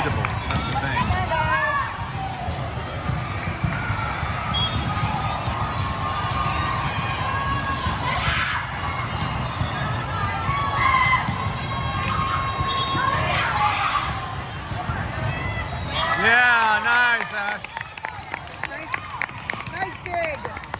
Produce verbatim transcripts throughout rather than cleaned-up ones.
unbeatable. That's the thing. Yeah, nice, Ash. Nice, nice dig.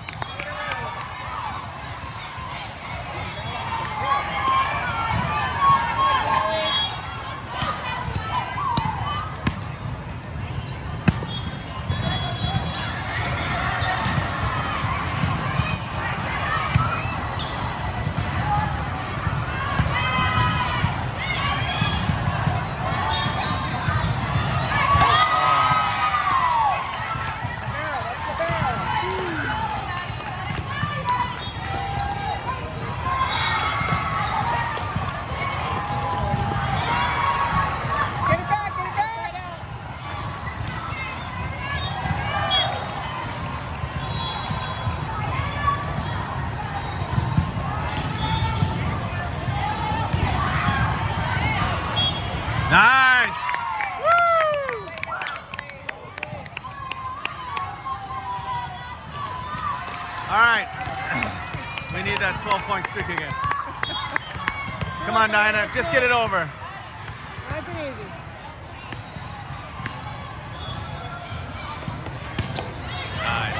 Nice! Woo! All right. We need that twelve point streak again. Come on, Dinah. Just get it over. Nice and easy. Nice.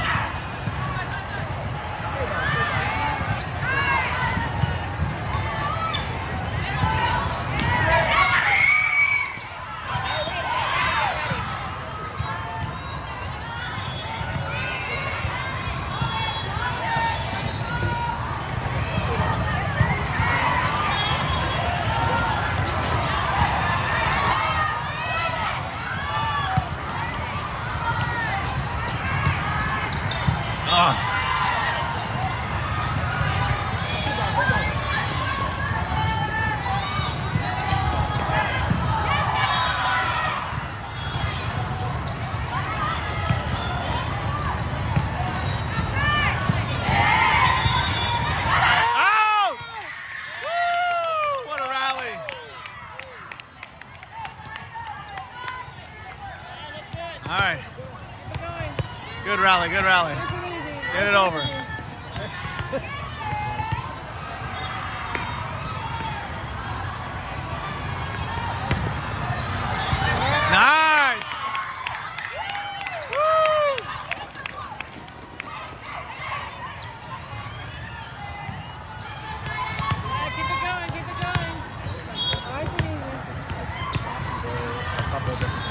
Oh. Out! Woo! What a rally! All right. Good rally, good rally. Get it over. Nice! Woo! Yeah, keep it going, keep it going. Nice and easy. A couple of different.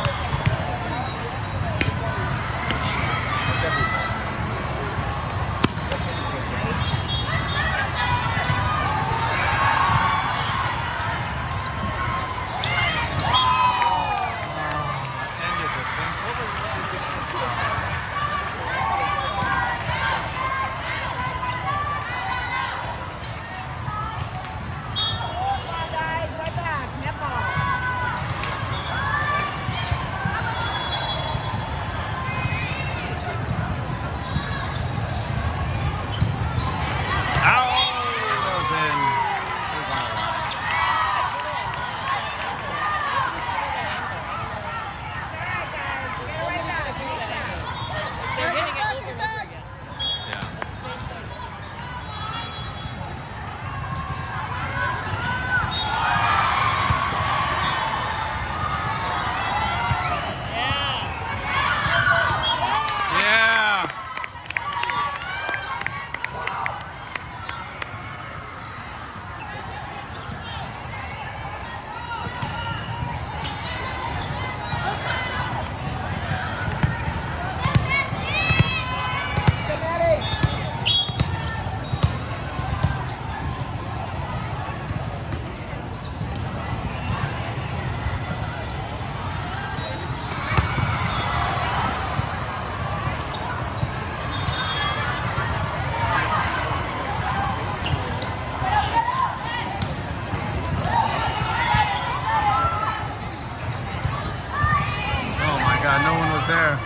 there.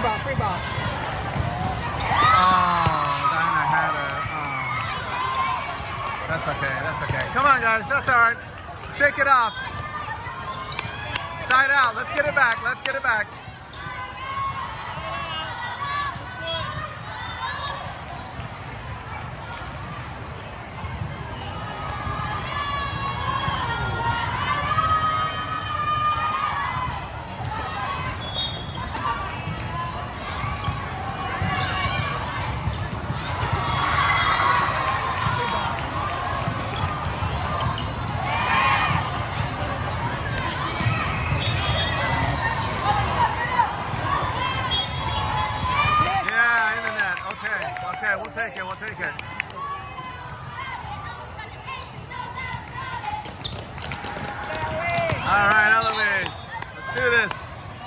ball, free ball. Oh, Diana had her. Oh. That's okay, that's okay. Come on, guys, that's all right. Shake it off. Side out, let's get it back, let's get it back. Okay, we'll take it, we'll take it. All right, Eloise, let's do this.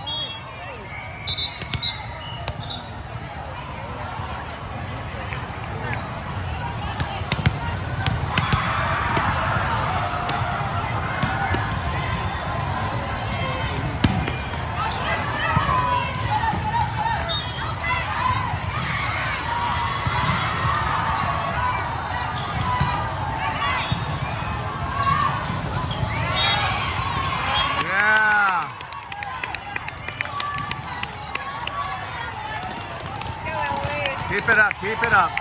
Keep it up, keep it up.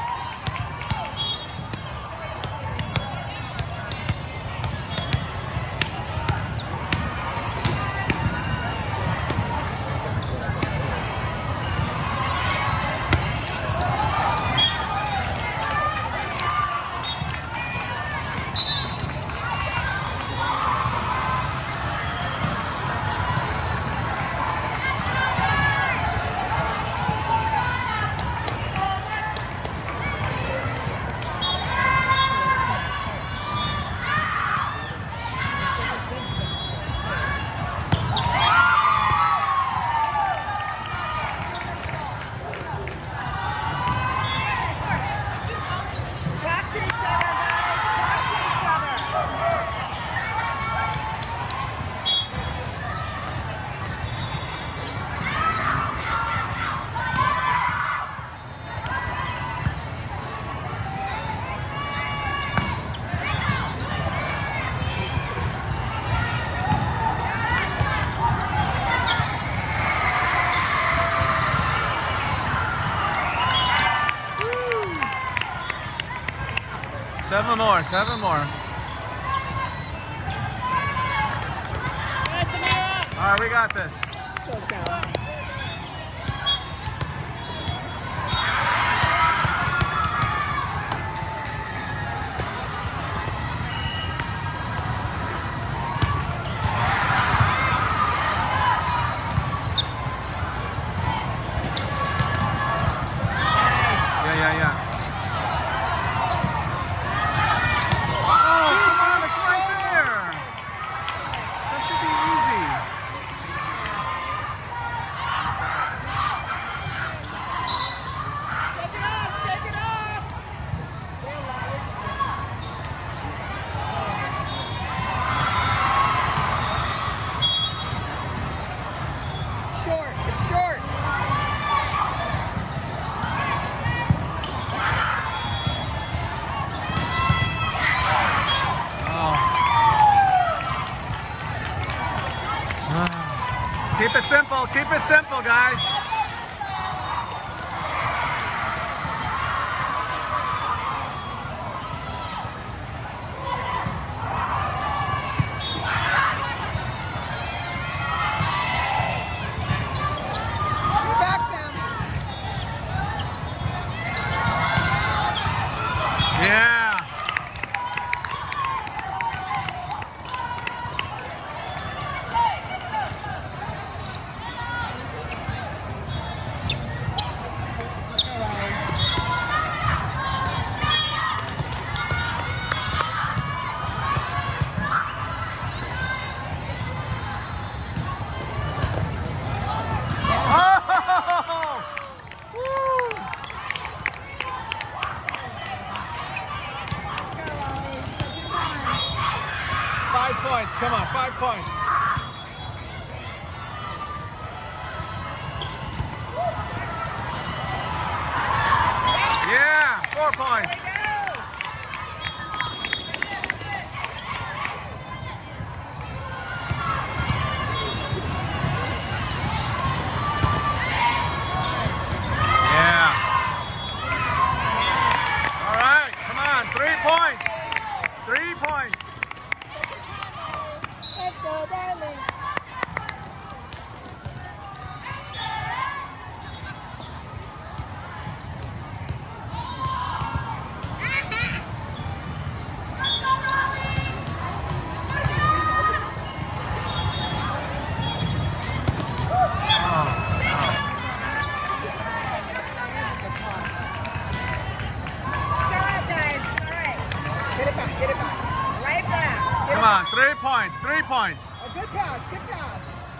Seven more, seven more. All right, we got this. Yeah, yeah, yeah. Keep it simple, keep it simple, guys. Yeah. points. A good pass, good pass.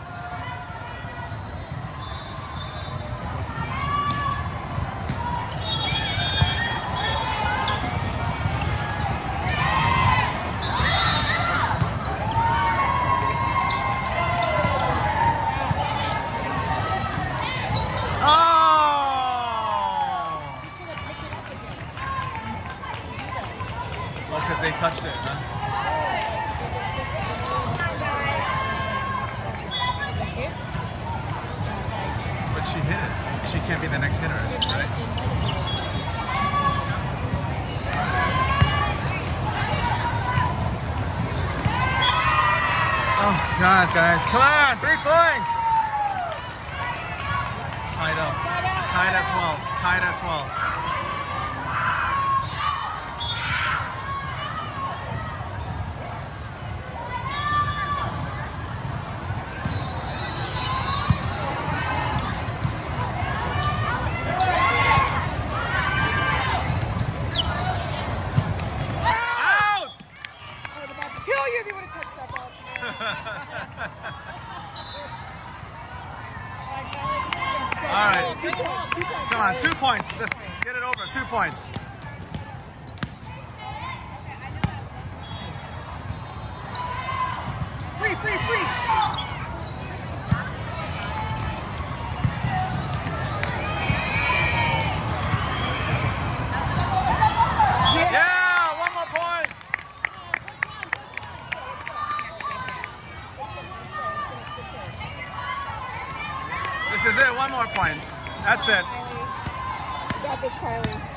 Because they touched it, huh? But she hit it. She can't be the next hitter, right? Oh, God, guys. Come on, three points. Tied up. Tied at twelve. Tied at twelve. Kill you if you would have touched that ball. All right. Come on, two points. Let's get it over. Two points. Free, free, free. Yeah, one more point. This is it, one more point. That's it. You got this, Kylie.